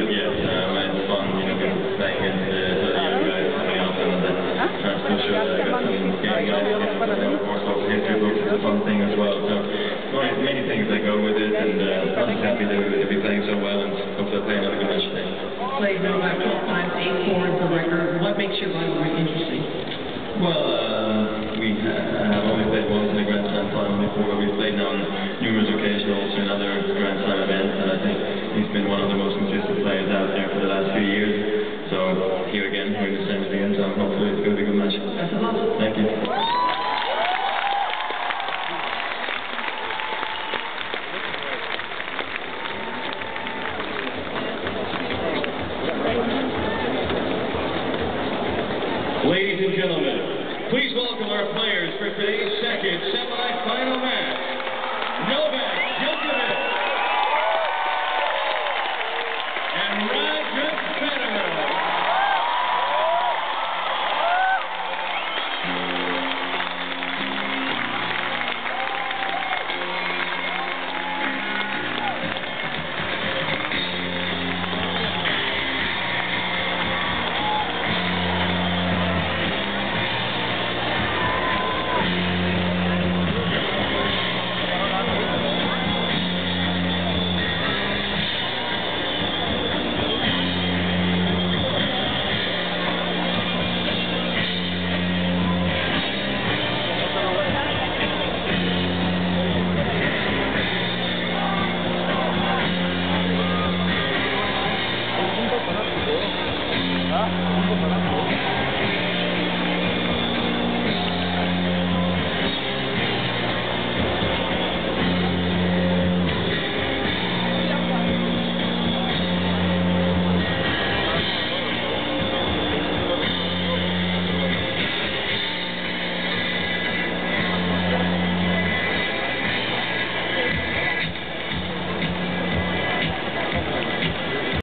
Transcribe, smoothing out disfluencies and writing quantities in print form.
yes. It's fun, you know, playing against the young guys coming up and trying to show that I got some game of course, also history books is a fun thing as well. So, many things that go with it, and I'm just happy to be playing so well, and hope to play another good match today. Played now about 12 times, 8-4 is the record. What makes your rivalry interesting? Well, we have only played once in a Grand Slam final before, but we've played now on numerous occasions also in other Grand Slam events, and I think he's been one of the most consistent players out there for the last few years. So here again, we're in the semis again, so hopefully it's going to be a good match. Thank you. Ladies and gentlemen, please welcome our players for today's second semi-final match. Novak